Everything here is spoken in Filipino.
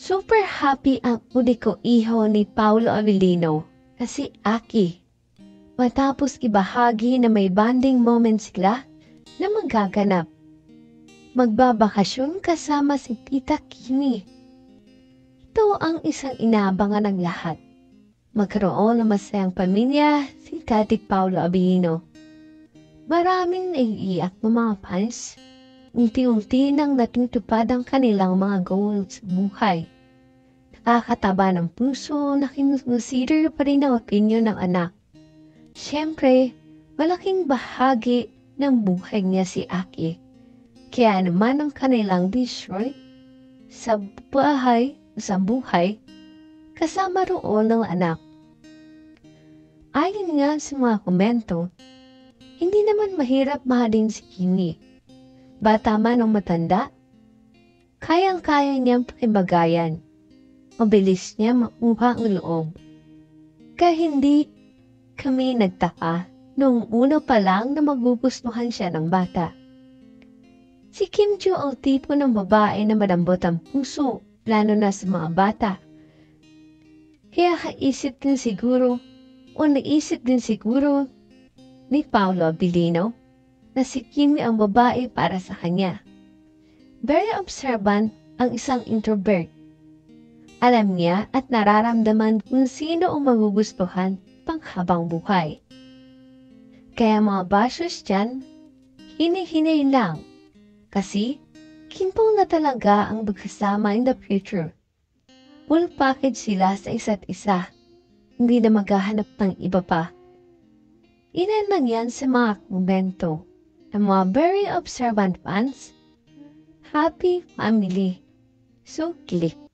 Super happy ang uniko iho ni Paulo Avellino na si Aki. Matapos ibahagi na may bonding moment sila na magaganap. Magbabakasyon kasama si Tita Kimi. Ito ang isang inaabangan ng lahat. Magkaroon ng masayang pamilya si Katik Paulo Avellino. Maraming naiiyak ng mga fans. Unti-unti nang natutupad ang kanilang mga goals sa buhay. Nakakataba ng puso na kinukonsider pa rin ang opinion ng anak. Siyempre, malaking bahagi ng buhay niya si Aki. Kaya naman ang kanilang destroy sa buhay kasama roon ng anak. Ayon nga sa mga komento, hindi naman mahirap mahalin si Kimi. Bata man o matanda, kayang-kaya niyang pakibagayan. Mabilis niya makuha ang loob. Kaya hindi kami nagtaka noong una pa lang na magugustuhan siya ng bata. Si Kim Joo ang tipo ng babae na malambot ang puso, lalo na sa mga bata. Kaya naisip din siguro ni Paulo Avellino na si Kim ang babae para sa kanya. Very observant ang isang introvert. Alam niya at nararamdaman kung sino ang magugustuhan panghabang buhay. Kaya mga bashers dyan, hinihinay lang. Kasi, kimpong na talaga ang magkasama in the future. Full package sila sa isa't isa. Hindi na maghahanap ng iba pa. Ilan lang yan sa mga komento ng mga very observant fans. Happy family. So, click.